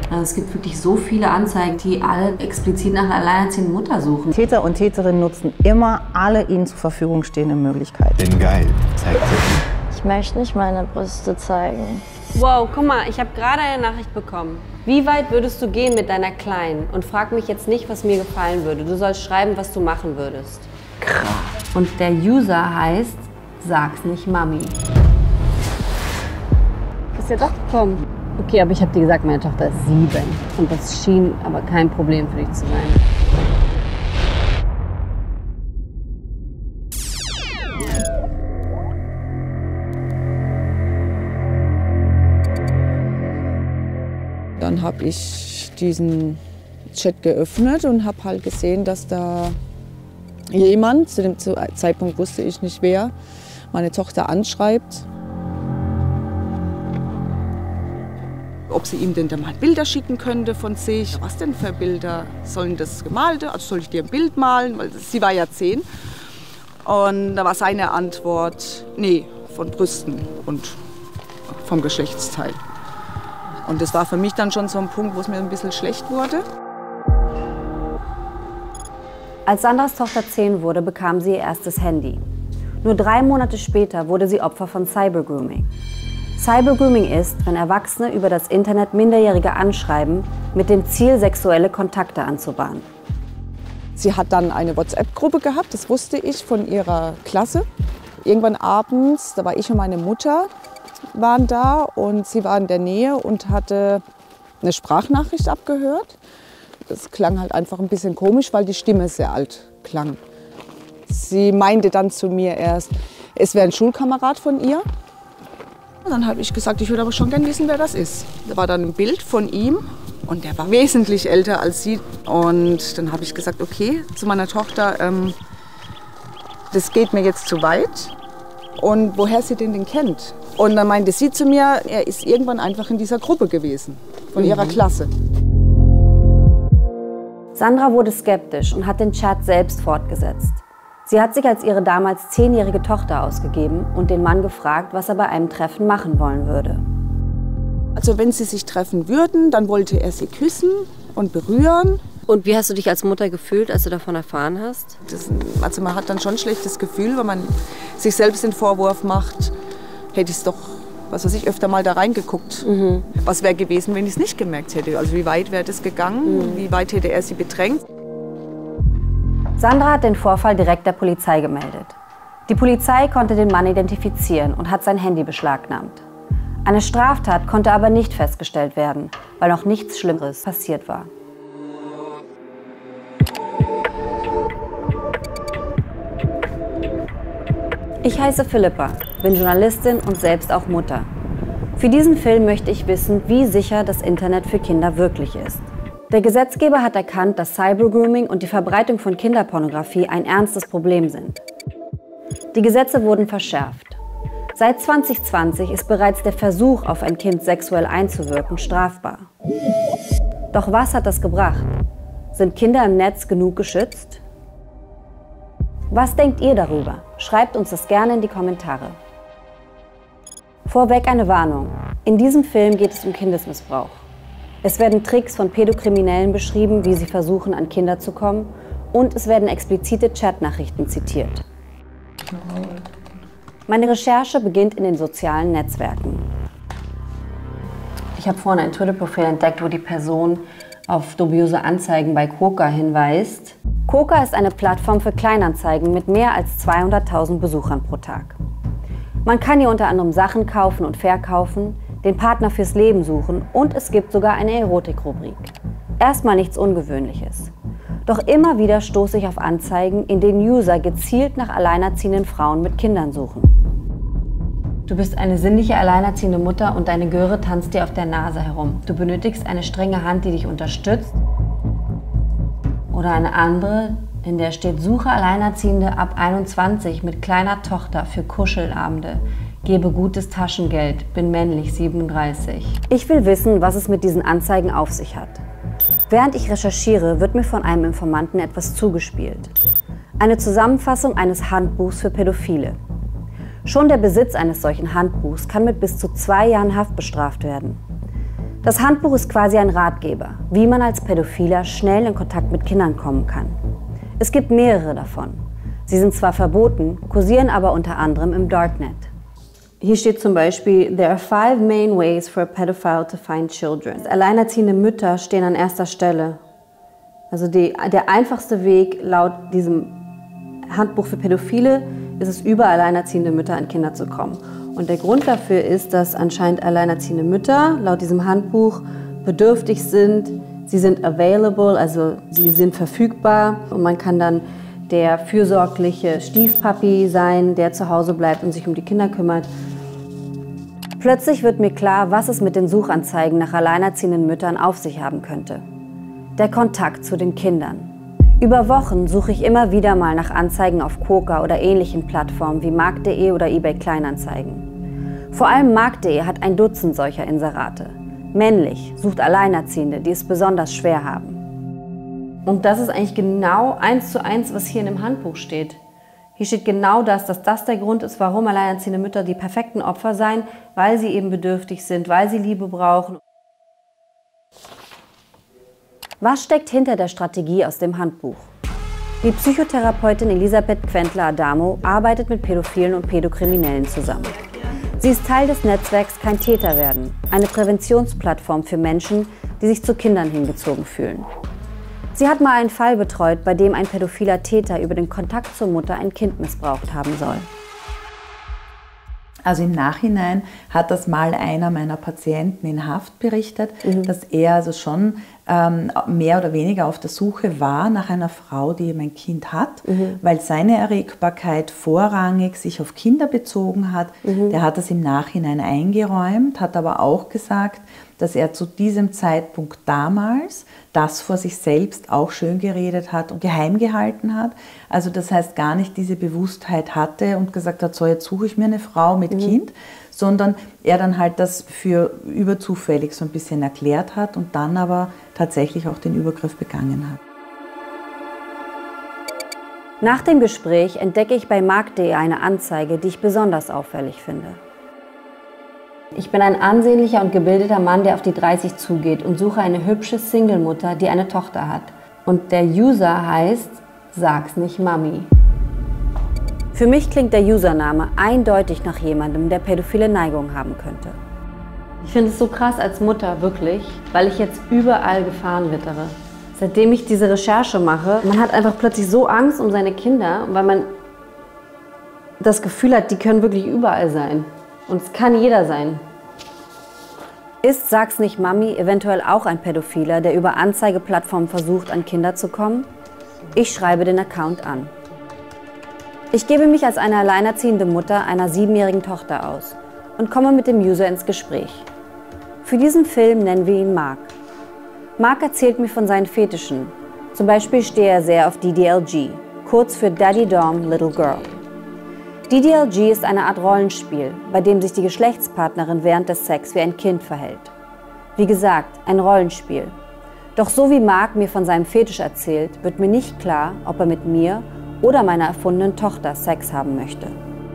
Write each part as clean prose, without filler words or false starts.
Also es gibt wirklich so viele Anzeigen, die alle explizit nach einer alleinerziehenden Mutter suchen. Täter und Täterinnen nutzen immer alle ihnen zur Verfügung stehenden Möglichkeiten. Bin geil, zeigt sich. Ich möchte nicht meine Brüste zeigen. Wow, guck mal, ich habe gerade eine Nachricht bekommen. Wie weit würdest du gehen mit deiner Kleinen? Und frag mich jetzt nicht, was mir gefallen würde. Du sollst schreiben, was du machen würdest. Krass. Und der User heißt, sag's nicht Mami. Ist ja doch gekommen. Okay, aber ich habe dir gesagt, meine Tochter ist 7. Und das schien aber kein Problem für dich zu sein. Dann habe ich diesen Chat geöffnet und habe halt gesehen, dass da jemand, zu dem Zeitpunkt wusste ich nicht wer, meine Tochter anschreibt. Ob sie ihm denn dann mal Bilder schicken könnte von sich. Was denn für Bilder? Sollen das gemalte? Also soll ich dir ein Bild malen? Weil sie war ja 10. Und da war seine Antwort, nee, von Brüsten und vom Geschlechtsteil. Und das war für mich dann schon so ein Punkt, wo es mir ein bisschen schlecht wurde. Als Sandras Tochter 10 wurde, bekam sie ihr erstes Handy. Nur 3 Monate später wurde sie Opfer von Cybergrooming. Cybergrooming ist, wenn Erwachsene über das Internet Minderjährige anschreiben, mit dem Ziel, sexuelle Kontakte anzubahnen. Sie hat dann eine WhatsApp-Gruppe gehabt, das wusste ich von ihrer Klasse. Irgendwann abends, da war ich und meine Mutter, waren da und sie war in der Nähe und hatte eine Sprachnachricht abgehört. Das klang halt einfach ein bisschen komisch, weil die Stimme sehr alt klang. Sie meinte dann zu mir erst, es wäre ein Schulkamerad von ihr. Und dann habe ich gesagt, ich würde aber schon gerne wissen, wer das ist. Da war dann ein Bild von ihm und der war wesentlich älter als sie. Und dann habe ich gesagt, okay, zu meiner Tochter, das geht mir jetzt zu weit. Und woher sie den kennt. Und dann meinte sie zu mir, er ist irgendwann einfach in dieser Gruppe gewesen, von ihrer Klasse. Sandra wurde skeptisch und hat den Chat selbst fortgesetzt. Sie hat sich als ihre damals 10-jährige Tochter ausgegeben und den Mann gefragt, was er bei einem Treffen machen wollen würde. Also wenn sie sich treffen würden, dann wollte er sie küssen und berühren. Und wie hast du dich als Mutter gefühlt, als du davon erfahren hast? Also man hat dann schon ein schlechtes Gefühl, wenn man sich selbst den Vorwurf macht, hätte ich es doch, was weiß ich, öfter mal da reingeguckt. Was wäre gewesen, wenn ich es nicht gemerkt hätte? Also wie weit wäre das gegangen? Wie weit hätte er sie bedrängt? Sandra hat den Vorfall direkt der Polizei gemeldet. Die Polizei konnte den Mann identifizieren und hat sein Handy beschlagnahmt. Eine Straftat konnte aber nicht festgestellt werden, weil noch nichts Schlimmeres passiert war. Ich heiße Philippa, bin Journalistin und selbst auch Mutter. Für diesen Film möchte ich wissen, wie sicher das Internet für Kinder wirklich ist. Der Gesetzgeber hat erkannt, dass Cybergrooming und die Verbreitung von Kinderpornografie ein ernstes Problem sind. Die Gesetze wurden verschärft. Seit 2020 ist bereits der Versuch, auf ein Kind sexuell einzuwirken, strafbar. Doch was hat das gebracht? Sind Kinder im Netz genug geschützt? Was denkt ihr darüber? Schreibt uns das gerne in die Kommentare. Vorweg eine Warnung. In diesem Film geht es um Kindesmissbrauch. Es werden Tricks von Pädokriminellen beschrieben, wie sie versuchen, an Kinder zu kommen, und es werden explizite Chatnachrichten zitiert. Meine Recherche beginnt in den sozialen Netzwerken. Ich habe vorhin ein Twitter-Profil entdeckt, wo die Person auf dubiose Anzeigen bei Quokka hinweist. Quokka ist eine Plattform für Kleinanzeigen mit mehr als 200.000 Besuchern pro Tag. Man kann hier unter anderem Sachen kaufen und verkaufen, den Partner fürs Leben suchen und es gibt sogar eine Erotik-Rubrik. Erstmal nichts Ungewöhnliches. Doch immer wieder stoße ich auf Anzeigen, in denen User gezielt nach alleinerziehenden Frauen mit Kindern suchen. Du bist eine sinnliche alleinerziehende Mutter und deine Göre tanzt dir auf der Nase herum. Du benötigst eine strenge Hand, die dich unterstützt. Oder eine andere, in der steht, suche Alleinerziehende ab 21 mit kleiner Tochter für Kuschelabende. Gebe gutes Taschengeld, bin männlich, 37. Ich will wissen, was es mit diesen Anzeigen auf sich hat. Während ich recherchiere, wird mir von einem Informanten etwas zugespielt. Eine Zusammenfassung eines Handbuchs für Pädophile. Schon der Besitz eines solchen Handbuchs kann mit bis zu 2 Jahren Haft bestraft werden. Das Handbuch ist quasi ein Ratgeber, wie man als Pädophiler schnell in Kontakt mit Kindern kommen kann. Es gibt mehrere davon. Sie sind zwar verboten, kursieren aber unter anderem im Darknet. Hier steht zum Beispiel, there are 5 main ways for a pedophile to find children. Alleinerziehende Mütter stehen an erster Stelle. Also der einfachste Weg laut diesem Handbuch für Pädophile ist es, über alleinerziehende Mütter an Kinder zu kommen. Und der Grund dafür ist, dass anscheinend alleinerziehende Mütter laut diesem Handbuch bedürftig sind. Sie sind available, also sie sind verfügbar und man kann dann der fürsorgliche Stiefpapi sein, der zu Hause bleibt und sich um die Kinder kümmert. Plötzlich wird mir klar, was es mit den Suchanzeigen nach alleinerziehenden Müttern auf sich haben könnte. Der Kontakt zu den Kindern. Über Wochen suche ich immer wieder mal nach Anzeigen auf Quokka oder ähnlichen Plattformen wie Markt.de oder eBay Kleinanzeigen. Vor allem Markt.de hat ein Dutzend solcher Inserate. Männlich, sucht Alleinerziehende, die es besonders schwer haben. Und das ist eigentlich genau 1:1, was hier in dem Handbuch steht. Hier steht genau das, dass das der Grund ist, warum alleinerziehende Mütter die perfekten Opfer seien, weil sie eben bedürftig sind, weil sie Liebe brauchen. Was steckt hinter der Strategie aus dem Handbuch? Die Psychotherapeutin Elisabeth Quentler-Adamo arbeitet mit Pädophilen und Pädokriminellen zusammen. Sie ist Teil des Netzwerks Kein Täter werden, eine Präventionsplattform für Menschen, die sich zu Kindern hingezogen fühlen. Sie hat mal einen Fall betreut, bei dem ein pädophiler Täter über den Kontakt zur Mutter ein Kind missbraucht haben soll. Also im Nachhinein hat das mal einer meiner Patienten in Haft berichtet, dass er also schon mehr oder weniger auf der Suche war nach einer Frau, die eben ein Kind hat, weil seine Erregbarkeit vorrangig sich auf Kinder bezogen hat. Der hat das im Nachhinein eingeräumt, hat aber auch gesagt, dass er zu diesem Zeitpunkt damals das vor sich selbst auch schön geredet hat und geheim gehalten hat. Also das heißt gar nicht diese Bewusstheit hatte und gesagt hat, so jetzt suche ich mir eine Frau mit Kind, sondern er dann halt das für überzufällig so ein bisschen erklärt hat und dann aber tatsächlich auch den Übergriff begangen hat. Nach dem Gespräch entdecke ich bei Markt.de eine Anzeige, die ich besonders auffällig finde. Ich bin ein ansehnlicher und gebildeter Mann, der auf die 30 zugeht und suche eine hübsche Single-Mutter, die eine Tochter hat. Und der User heißt Sag's nicht Mami. Für mich klingt der Username eindeutig nach jemandem, der pädophile Neigungen haben könnte. Ich finde es so krass als Mutter, wirklich, weil ich jetzt überall Gefahren wittere. Seitdem ich diese Recherche mache, man hat einfach plötzlich so Angst um seine Kinder, weil man das Gefühl hat, die können wirklich überall sein. Und es kann jeder sein. Ist Sag's nicht Mami eventuell auch ein Pädophiler, der über Anzeigeplattformen versucht, an Kinder zu kommen? Ich schreibe den Account an. Ich gebe mich als eine alleinerziehende Mutter einer 7-jährigen Tochter aus und komme mit dem User ins Gespräch. Für diesen Film nennen wir ihn Mark. Mark erzählt mir von seinen Fetischen. Zum Beispiel stehe er sehr auf DDLG, kurz für Daddy Dom Little Girl. DDLG ist eine Art Rollenspiel, bei dem sich die Geschlechtspartnerin während des Sex wie ein Kind verhält. Wie gesagt, ein Rollenspiel. Doch so wie Mark mir von seinem Fetisch erzählt, wird mir nicht klar, ob er mit mir oder meiner erfundenen Tochter Sex haben möchte.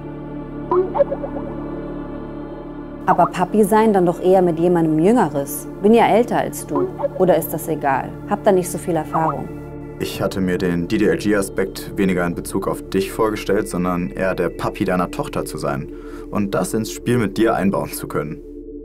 Aber Papi sein dann doch eher mit jemandem Jüngeres. Bin ja älter als du. Oder ist das egal? Hab da nicht so viel Erfahrung. Ich hatte mir den DDLG-Aspekt weniger in Bezug auf dich vorgestellt, sondern eher der Papi deiner Tochter zu sein und das ins Spiel mit dir einbauen zu können.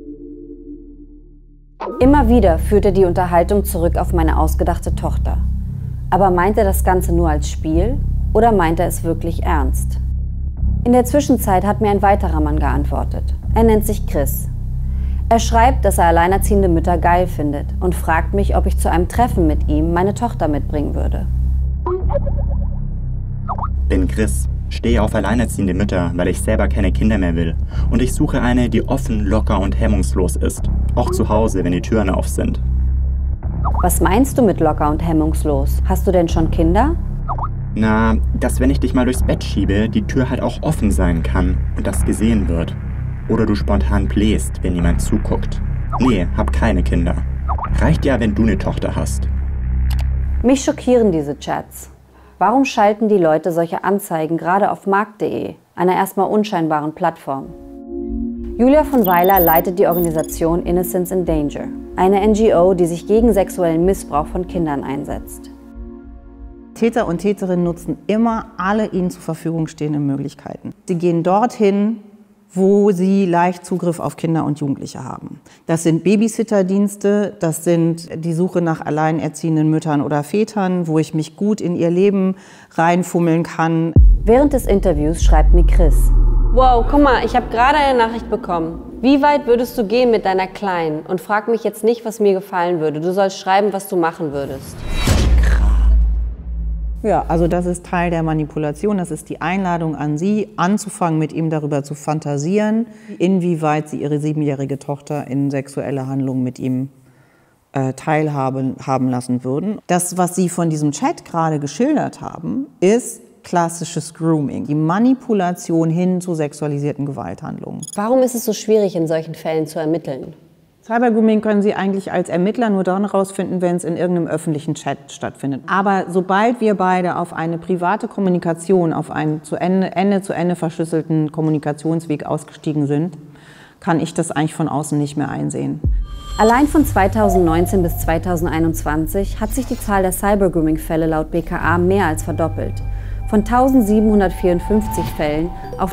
Immer wieder führt er die Unterhaltung zurück auf meine ausgedachte Tochter. Aber meint er das Ganze nur als Spiel oder meint er es wirklich ernst? In der Zwischenzeit hat mir ein weiterer Mann geantwortet. Er nennt sich Chris. Er schreibt, dass er alleinerziehende Mütter geil findet und fragt mich, ob ich zu einem Treffen mit ihm meine Tochter mitbringen würde. Bin Chris, stehe auf alleinerziehende Mütter, weil ich selber keine Kinder mehr will. Und ich suche eine, die offen, locker und hemmungslos ist. Auch zu Hause, wenn die Türen auf sind. Was meinst du mit locker und hemmungslos? Hast du denn schon Kinder? Na, dass wenn ich dich mal durchs Bett schiebe, die Tür halt auch offen sein kann und das gesehen wird. Oder du spontan bläst, wenn jemand zuguckt. Nee, hab keine Kinder. Reicht ja, wenn du eine Tochter hast. Mich schockieren diese Chats. Warum schalten die Leute solche Anzeigen gerade auf Markt.de, einer erstmal unscheinbaren Plattform? Julia von Weiler leitet die Organisation Innocence in Danger. eine NGO, die sich gegen sexuellen Missbrauch von Kindern einsetzt. Täter und Täterinnen nutzen immer alle ihnen zur Verfügung stehenden Möglichkeiten. Sie gehen dorthin, wo sie leicht Zugriff auf Kinder und Jugendliche haben. Das sind Babysitterdienste, das sind die Suche nach alleinerziehenden Müttern oder Vätern, wo ich mich gut in ihr Leben reinfummeln kann. Während des Interviews schreibt mir Chris: Wow, guck mal, ich habe gerade eine Nachricht bekommen. Wie weit würdest du gehen mit deiner Kleinen? Und frag mich jetzt nicht, was mir gefallen würde. Du sollst schreiben, was du machen würdest. Ja, also das ist Teil der Manipulation. Das ist die Einladung an Sie, anzufangen, mit ihm darüber zu fantasieren, inwieweit Sie Ihre 7-jährige Tochter in sexuelle Handlungen mit ihm teilhaben lassen würden. Das, was Sie von diesem Chat gerade geschildert haben, ist klassisches Grooming, die Manipulation hin zu sexualisierten Gewalthandlungen. Warum ist es so schwierig, in solchen Fällen zu ermitteln? Cybergrooming können Sie eigentlich als Ermittler nur dann herausfinden, wenn es in irgendeinem öffentlichen Chat stattfindet. Aber sobald wir beide auf eine private Kommunikation, auf einen Ende zu Ende verschlüsselten Kommunikationsweg ausgestiegen sind, kann ich das eigentlich von außen nicht mehr einsehen. Allein von 2019 bis 2021 hat sich die Zahl der Cybergrooming-Fälle laut BKA mehr als verdoppelt. Von 1754 Fällen auf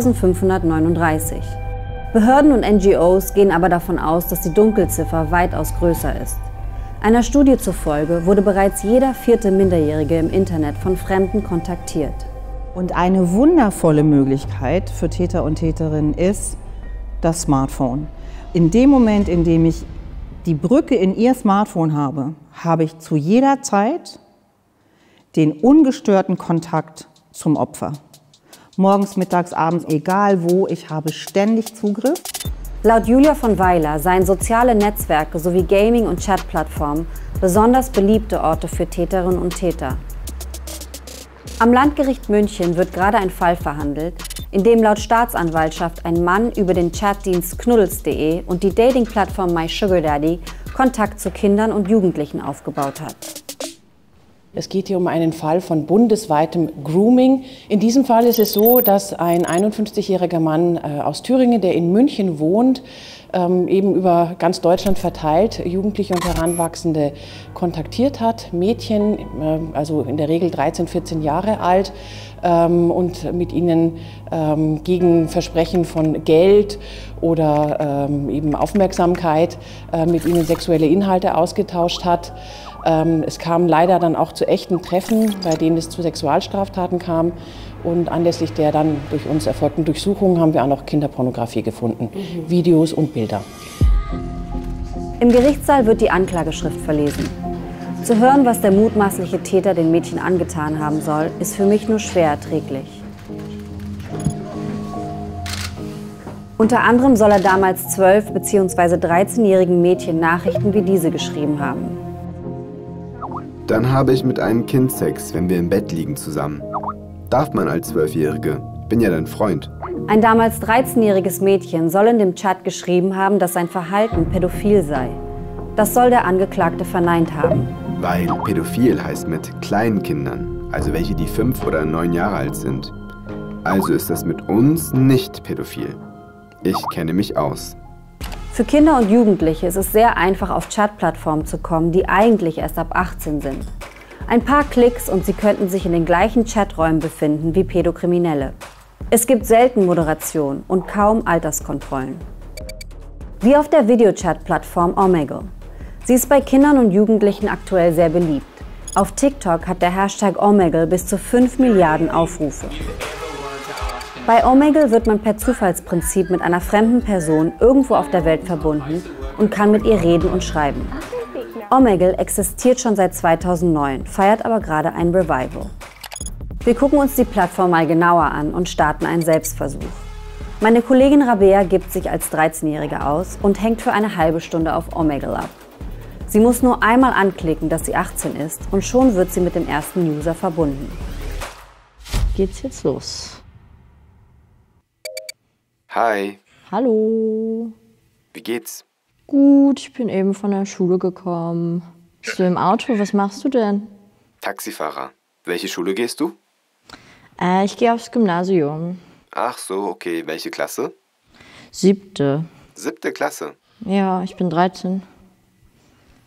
3539. Behörden und NGOs gehen aber davon aus, dass die Dunkelziffer weitaus größer ist. Einer Studie zufolge wurde bereits jeder 4. Minderjährige im Internet von Fremden kontaktiert. Und eine wundervolle Möglichkeit für Täter und Täterinnen ist das Smartphone. In dem Moment, in dem ich die Brücke in ihr Smartphone habe, habe ich zu jeder Zeit den ungestörten Kontakt zum Opfer. Morgens, mittags, abends, egal wo, ich habe ständig Zugriff. Laut Julia von Weiler seien soziale Netzwerke sowie Gaming- und Chatplattformen besonders beliebte Orte für Täterinnen und Täter. Am Landgericht München wird gerade ein Fall verhandelt, in dem laut Staatsanwaltschaft ein Mann über den Chatdienst knuddels.de und die Dating-Plattform MySugarDaddy Kontakt zu Kindern und Jugendlichen aufgebaut hat. Es geht hier um einen Fall von bundesweitem Grooming. In diesem Fall ist es so, dass ein 51-jähriger Mann aus Thüringen, der in München wohnt, eben über ganz Deutschland verteilt Jugendliche und Heranwachsende kontaktiert hat. Mädchen, also in der Regel 13, 14 Jahre alt, und mit ihnen gegen Versprechen von Geld oder eben Aufmerksamkeit mit ihnen sexuelle Inhalte ausgetauscht hat. Es kam leider dann auch zu echten Treffen, bei denen es zu Sexualstraftaten kam. Und anlässlich der dann durch uns erfolgten Durchsuchungen haben wir auch noch Kinderpornografie gefunden, Videos und Bilder. Im Gerichtssaal wird die Anklageschrift verlesen. Zu hören, was der mutmaßliche Täter den Mädchen angetan haben soll, ist für mich nur schwer erträglich. Unter anderem soll er damals 12- bzw. 13-jährigen Mädchen Nachrichten wie diese geschrieben haben. Dann habe ich mit einem Kind Sex, wenn wir im Bett liegen zusammen. Darf man als 12-Jährige? Bin ja dein Freund. Ein damals 13-jähriges Mädchen soll in dem Chat geschrieben haben, dass sein Verhalten pädophil sei. Das soll der Angeklagte verneint haben. Weil pädophil heißt mit kleinen Kindern, also welche, die 5 oder 9 Jahre alt sind. Also ist das mit uns nicht pädophil. Ich kenne mich aus. Für Kinder und Jugendliche ist es sehr einfach, auf Chatplattformen zu kommen, die eigentlich erst ab 18 sind. Ein paar Klicks und sie könnten sich in den gleichen Chaträumen befinden wie Pädokriminelle. Es gibt selten Moderation und kaum Alterskontrollen. Wie auf der Videochat-Plattform Omegle. Sie ist bei Kindern und Jugendlichen aktuell sehr beliebt. Auf TikTok hat der Hashtag Omegle bis zu 5 Milliarden Aufrufe. Bei Omegle wird man per Zufallsprinzip mit einer fremden Person irgendwo auf der Welt verbunden und kann mit ihr reden und schreiben. Omegle existiert schon seit 2009, feiert aber gerade ein Revival. Wir gucken uns die Plattform mal genauer an und starten einen Selbstversuch. Meine Kollegin Rabea gibt sich als 13-Jährige aus und hängt für eine halbe Stunde auf Omegle ab. Sie muss nur einmal anklicken, dass sie 18 ist und schon wird sie mit dem ersten User verbunden. Geht's jetzt los? Hi, Hallo. wie geht's? Gut, ich bin eben von der Schule gekommen. Bist du im Auto? Was machst du denn? Taxifahrer. Welche Schule gehst du? Ich gehe aufs Gymnasium. Ach so, okay. Welche Klasse? 7. 7. Klasse. Ja, ich bin 13.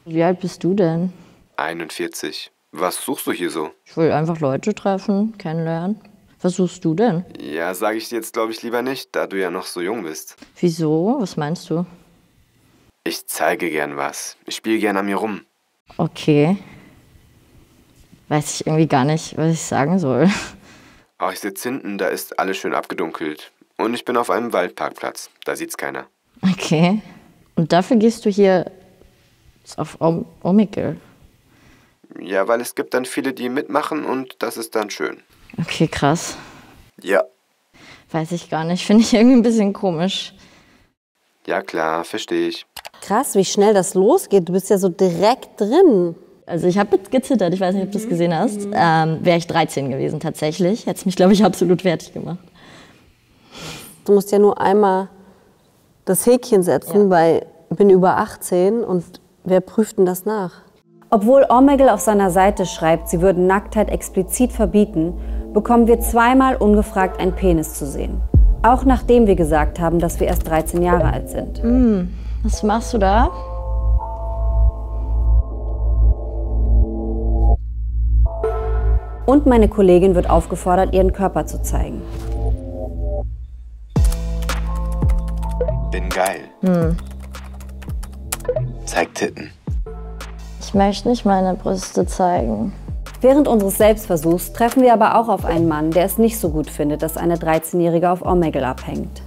Wie alt bist du denn? 41. Was suchst du hier so? Ich will einfach Leute treffen, kennenlernen. Was suchst du denn? Ja, sage ich dir jetzt, glaube ich, lieber nicht, da du ja noch so jung bist. Wieso? Was meinst du? Ich zeige gern was. Ich spiele gern an mir rum. Okay. Weiß ich irgendwie gar nicht, was ich sagen soll. Oh, ich sitze hinten, da ist alles schön abgedunkelt. Und ich bin auf einem Waldparkplatz. Da sieht's keiner. Okay. Und dafür gehst du hier auf Omegle? Ja, weil es gibt dann viele, die mitmachen und das ist dann schön. Okay, krass. Ja. Weiß ich gar nicht. Finde ich irgendwie ein bisschen komisch. Ja, klar, verstehe ich. Krass, wie schnell das losgeht. Du bist ja so direkt drin. Also ich habe jetzt gezittert, ich weiß nicht, ob du es gesehen hast. Wäre ich 13 gewesen tatsächlich. Hätte es mich, glaube ich, absolut fertig gemacht. Du musst ja nur einmal das Häkchen setzen bei bin über 18 und wer prüft denn das nach? Obwohl Omegle auf seiner Seite schreibt, sie würden Nacktheit explizit verbieten, bekommen wir zweimal ungefragt einen Penis zu sehen. Auch nachdem wir gesagt haben, dass wir erst 13 Jahre alt sind. Was machst du da? Und meine Kollegin wird aufgefordert, ihren Körper zu zeigen. Bin geil. Zeig Titten. Ich möchte nicht meine Brüste zeigen. Während unseres Selbstversuchs treffen wir aber auch auf einen Mann, der es nicht so gut findet, dass eine 13-Jährige auf Omegle abhängt.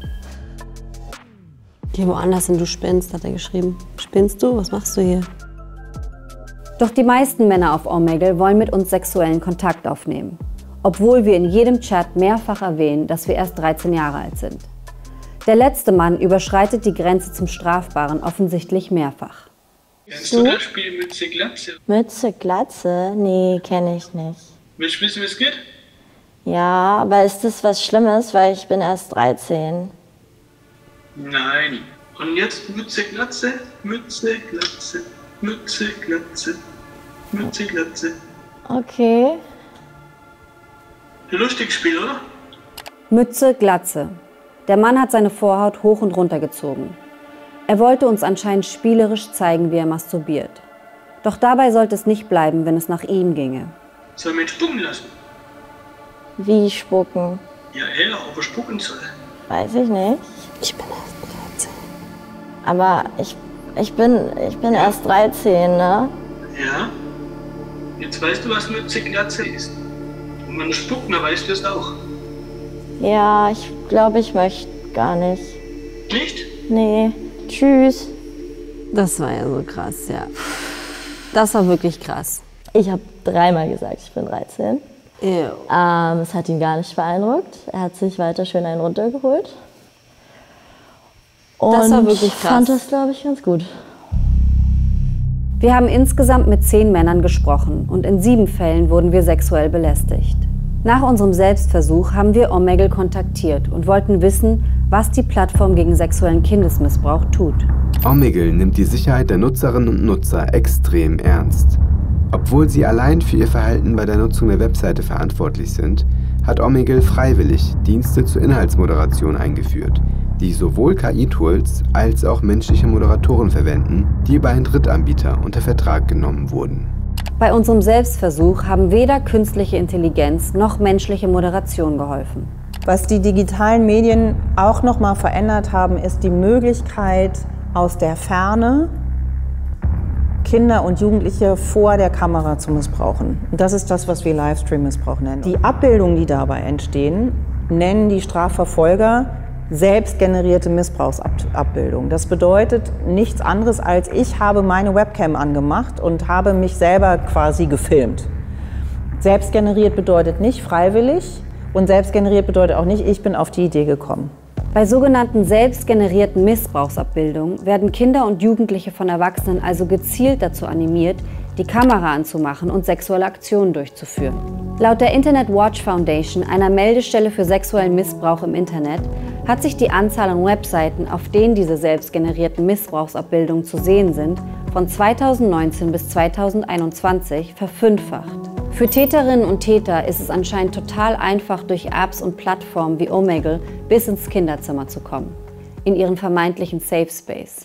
Geh woanders hin, du spinnst, hat er geschrieben. Spinnst du? Was machst du hier? Doch die meisten Männer auf Omegle wollen mit uns sexuellen Kontakt aufnehmen. Obwohl wir in jedem Chat mehrfach erwähnen, dass wir erst 13 Jahre alt sind. Der letzte Mann überschreitet die Grenze zum Strafbaren offensichtlich mehrfach. Kennst du das Spiel Mütze Glatze? Mütze Glatze? Nee, kenne ich nicht. Willst du wissen, wie es geht? Ja, aber ist das was Schlimmes, weil ich bin erst 13? Nein. Und jetzt Mütze Glatze, Mütze Glatze, Mütze Glatze, Mütze Glatze. Okay. Lustiges Spiel, oder? Mütze Glatze. Der Mann hat seine Vorhaut hoch und runter gezogen. Er wollte uns anscheinend spielerisch zeigen, wie er masturbiert. Doch dabei sollte es nicht bleiben, wenn es nach ihm ginge. Soll man ihn spucken lassen? Wie spucken? Ja, ob er spucken soll. Weiß ich nicht. Ich bin erst 13. Aber ich bin erst 13, ne? Ja. Jetzt weißt du, was Mütze Glatze ist. Und wenn du spucken, dann weißt du es auch. Ja, ich glaube, ich möchte gar nicht. Nicht? Nee. Tschüss. Das war ja so krass, ja. Das war wirklich krass. Ich habe 3-mal gesagt, ich bin 13. Es hat ihn gar nicht beeindruckt. Er hat sich weiter schön einen runtergeholt. Und das war wirklich krass. Fand das, glaube ich, ganz gut. Wir haben insgesamt mit 10 Männern gesprochen und in 7 Fällen wurden wir sexuell belästigt. Nach unserem Selbstversuch haben wir Omegle kontaktiert und wollten wissen, was die Plattform gegen sexuellen Kindesmissbrauch tut. Omegle nimmt die Sicherheit der Nutzerinnen und Nutzer extrem ernst. Obwohl sie allein für ihr Verhalten bei der Nutzung der Webseite verantwortlich sind, hat Omegle freiwillig Dienste zur Inhaltsmoderation eingeführt, die sowohl KI-Tools als auch menschliche Moderatoren verwenden, die über einen Drittanbieter unter Vertrag genommen wurden. Bei unserem Selbstversuch haben weder künstliche Intelligenz noch menschliche Moderation geholfen. Was die digitalen Medien auch noch mal verändert haben, ist die Möglichkeit, aus der Ferne Kinder und Jugendliche vor der Kamera zu missbrauchen. Und das ist das, was wir Livestream-Missbrauch nennen. Die Abbildungen, die dabei entstehen, nennen die Strafverfolger selbstgenerierte Missbrauchsabbildung. Das bedeutet nichts anderes als, ich habe meine Webcam angemacht und habe mich selber quasi gefilmt. Selbstgeneriert bedeutet nicht freiwillig und selbstgeneriert bedeutet auch nicht, ich bin auf die Idee gekommen. Bei sogenannten selbstgenerierten Missbrauchsabbildungen werden Kinder und Jugendliche von Erwachsenen also gezielt dazu animiert, die Kamera anzumachen und sexuelle Aktionen durchzuführen. Laut der Internet Watch Foundation, einer Meldestelle für sexuellen Missbrauch im Internet, hat sich die Anzahl an Webseiten, auf denen diese selbstgenerierten Missbrauchsabbildungen zu sehen sind, von 2019 bis 2021 verfünffacht. Für Täterinnen und Täter ist es anscheinend total einfach, durch Apps und Plattformen wie Omegle bis ins Kinderzimmer zu kommen, in ihren vermeintlichen Safe Space.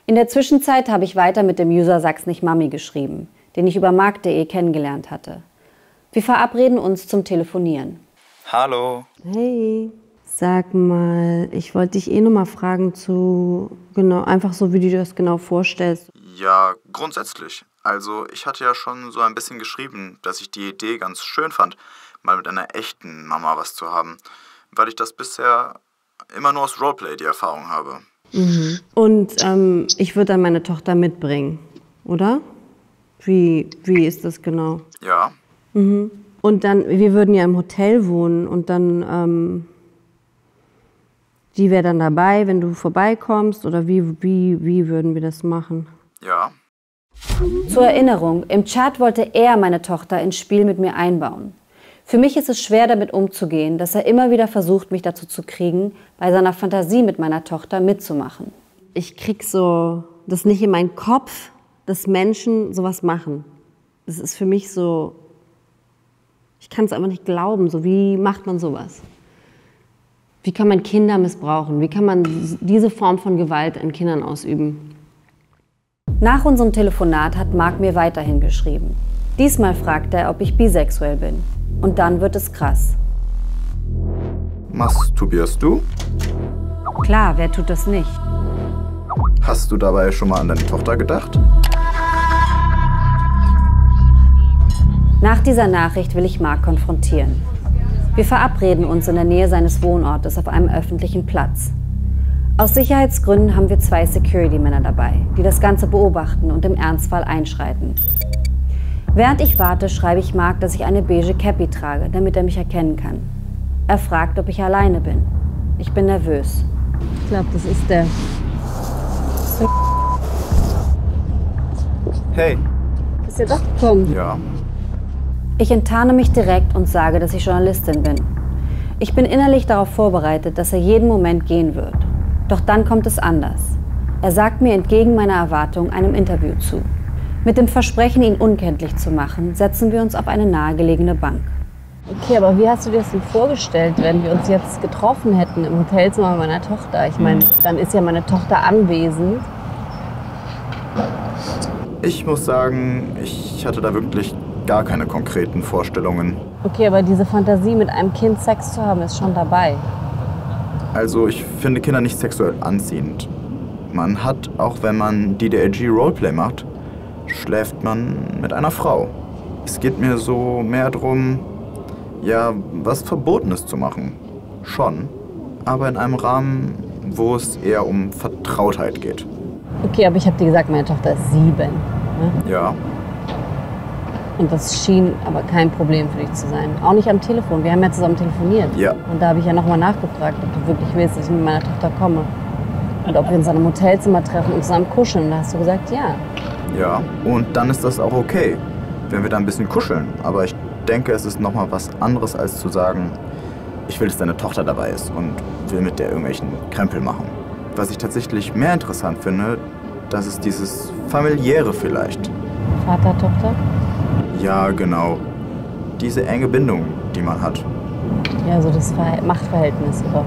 In der Zwischenzeit habe ich weiter mit dem User Sag's nicht Mami geschrieben, den ich über markt.de kennengelernt hatte. Wir verabreden uns zum Telefonieren. Hallo. Hey. Sag mal, ich wollte dich noch mal fragen genau, einfach so, wie du dir das genau vorstellst. Ja, grundsätzlich. Also ich hatte ja schon so ein bisschen geschrieben, dass ich die Idee ganz schön fand, mal mit einer echten Mama was zu haben, weil ich das bisher immer nur aus Roleplay die Erfahrung habe. Mhm. Und ich würde dann meine Tochter mitbringen, oder? Wie ist das genau? Ja. Mhm. Und dann, wir würden ja im Hotel wohnen und dann, die wäre dann dabei, wenn du vorbeikommst, oder wie würden wir das machen? Ja. Zur Erinnerung, im Chat wollte er meine Tochter ins Spiel mit mir einbauen. Für mich ist es schwer, damit umzugehen, dass er immer wieder versucht, mich dazu zu kriegen, bei seiner Fantasie mit meiner Tochter mitzumachen. Ich krieg so das nicht in meinen Kopf, dass Menschen sowas machen. Das ist für mich so, ich kann es einfach nicht glauben, so wie macht man sowas? Wie kann man Kinder missbrauchen? Wie kann man diese Form von Gewalt an Kindern ausüben? Nach unserem Telefonat hat Marc mir weiterhin geschrieben. Diesmal fragt er, ob ich bisexuell bin. Und dann wird es krass. Masturbierst du? Klar, wer tut das nicht? Hast du dabei schon mal an deine Tochter gedacht? Nach dieser Nachricht will ich Marc konfrontieren. Wir verabreden uns in der Nähe seines Wohnortes auf einem öffentlichen Platz. Aus Sicherheitsgründen haben wir 2 Security-Männer dabei, die das Ganze beobachten und im Ernstfall einschreiten. Während ich warte, schreibe ich Marc, dass ich eine beige Cappy trage, damit er mich erkennen kann. Er fragt, ob ich alleine bin. Ich bin nervös. Ich glaube, das ist der. Hey. Ist er doch gekommen? Ja. Ich enttarne mich direkt und sage, dass ich Journalistin bin. Ich bin innerlich darauf vorbereitet, dass er jeden Moment gehen wird. Doch dann kommt es anders. Er sagt mir entgegen meiner Erwartung einem Interview zu. Mit dem Versprechen, ihn unkenntlich zu machen, setzen wir uns auf eine nahegelegene Bank. Okay, aber wie hast du dir das denn vorgestellt, wenn wir uns jetzt getroffen hätten im Hotelzimmer meiner Tochter? Ich meine, dann ist ja meine Tochter anwesend. Ich muss sagen, ich hatte da wirklich gar keine konkreten Vorstellungen. Okay, aber diese Fantasie, mit einem Kind Sex zu haben, ist schon dabei. Also ich finde Kinder nicht sexuell anziehend. Man hat, auch wenn man DDLG Roleplay macht, schläft man mit einer Frau. Es geht mir so mehr darum, ja, was Verbotenes zu machen. Schon, aber in einem Rahmen, wo es eher um Vertrautheit geht. Okay, aber ich habe dir gesagt, meine Tochter ist 7. Ne? Ja. Und das schien aber kein Problem für dich zu sein. Auch nicht am Telefon. Wir haben ja zusammen telefoniert. Ja. Und da habe ich ja nochmal nachgefragt, ob du wirklich willst, dass ich mit meiner Tochter komme. Und ob wir uns in einem Hotelzimmer treffen und zusammen kuscheln. Und da hast du gesagt, ja. Ja, und dann ist das auch okay, wenn wir da ein bisschen kuscheln. Aber ich denke, es ist nochmal was anderes, als zu sagen, ich will, dass deine Tochter dabei ist und will mit der irgendwelchen Krempel machen. Was ich tatsächlich mehr interessant finde, das ist dieses Familiäre vielleicht. Vater, Tochter? Ja, genau. Diese enge Bindung, die man hat. Ja, so das Machtverhältnis, oder?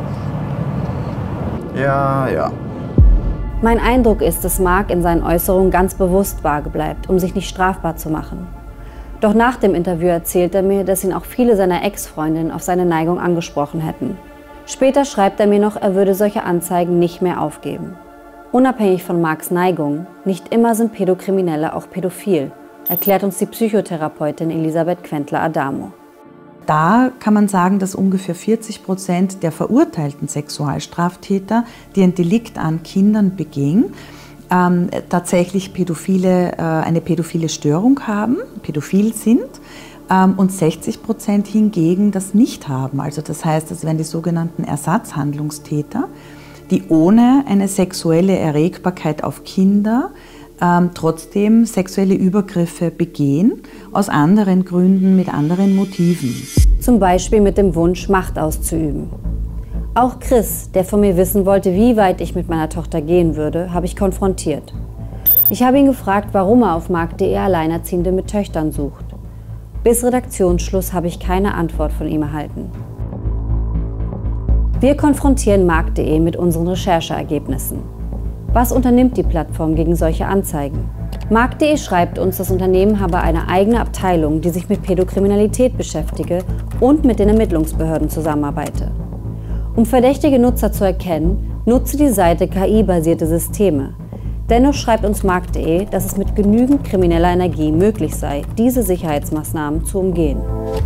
Ja. Mein Eindruck ist, dass Marc in seinen Äußerungen ganz bewusst vage bleibt, um sich nicht strafbar zu machen. Doch nach dem Interview erzählt er mir, dass ihn auch viele seiner Ex-Freundinnen auf seine Neigung angesprochen hätten. Später schreibt er mir noch, er würde solche Anzeigen nicht mehr aufgeben. Unabhängig von Marcs Neigung, nicht immer sind Pädokriminelle auch pädophil, erklärt uns die Psychotherapeutin Elisabeth Quentler-Adamo. Da kann man sagen, dass ungefähr 40% der verurteilten Sexualstraftäter, die ein Delikt an Kindern begehen, tatsächlich eine pädophile Störung haben, pädophil sind, und 60% hingegen das nicht haben. Also das heißt, das wären die sogenannten Ersatzhandlungstäter, die ohne eine sexuelle Erregbarkeit auf Kinder trotzdem sexuelle Übergriffe begehen, aus anderen Gründen, mit anderen Motiven. Zum Beispiel mit dem Wunsch, Macht auszuüben. Auch Chris, der von mir wissen wollte, wie weit ich mit meiner Tochter gehen würde, habe ich konfrontiert. Ich habe ihn gefragt, warum er auf markt.de Alleinerziehende mit Töchtern sucht. Bis Redaktionsschluss habe ich keine Antwort von ihm erhalten. Wir konfrontieren markt.de mit unseren Rechercheergebnissen. Was unternimmt die Plattform gegen solche Anzeigen? Markt.de schreibt uns, das Unternehmen habe eine eigene Abteilung, die sich mit Pädokriminalität beschäftige und mit den Ermittlungsbehörden zusammenarbeite. Um verdächtige Nutzer zu erkennen, nutze die Seite KI-basierte Systeme. Dennoch schreibt uns Markt.de, dass es mit genügend krimineller Energie möglich sei, diese Sicherheitsmaßnahmen zu umgehen.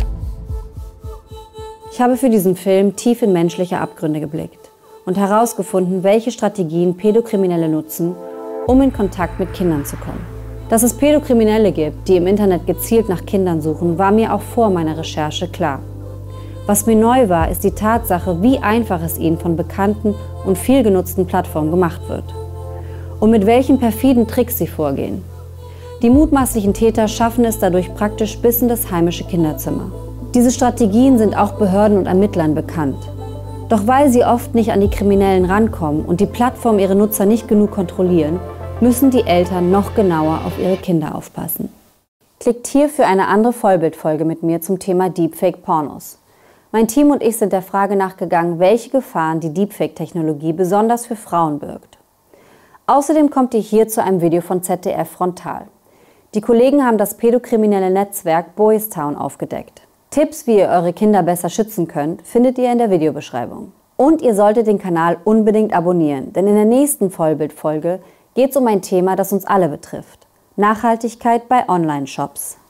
Ich habe für diesen Film tief in menschliche Abgründe geblickt und herausgefunden, welche Strategien Pädokriminelle nutzen, um in Kontakt mit Kindern zu kommen. Dass es Pädokriminelle gibt, die im Internet gezielt nach Kindern suchen, war mir auch vor meiner Recherche klar. Was mir neu war, ist die Tatsache, wie einfach es ihnen von bekannten und viel genutzten Plattformen gemacht wird. Und mit welchen perfiden Tricks sie vorgehen. Die mutmaßlichen Täter schaffen es dadurch praktisch bis in das heimische Kinderzimmer. Diese Strategien sind auch Behörden und Ermittlern bekannt. Doch weil sie oft nicht an die Kriminellen rankommen und die Plattform ihre Nutzer nicht genug kontrollieren, müssen die Eltern noch genauer auf ihre Kinder aufpassen. Klickt hier für eine andere Vollbildfolge mit mir zum Thema Deepfake-Pornos. Mein Team und ich sind der Frage nachgegangen, welche Gefahren die Deepfake-Technologie besonders für Frauen birgt. Außerdem kommt ihr hier zu einem Video von ZDF Frontal. Die Kollegen haben das pädokriminelle Netzwerk Boys Town aufgedeckt. Tipps, wie ihr eure Kinder besser schützen könnt, findet ihr in der Videobeschreibung. Und ihr solltet den Kanal unbedingt abonnieren, denn in der nächsten Vollbildfolge geht es um ein Thema, das uns alle betrifft: Nachhaltigkeit bei Online-Shops.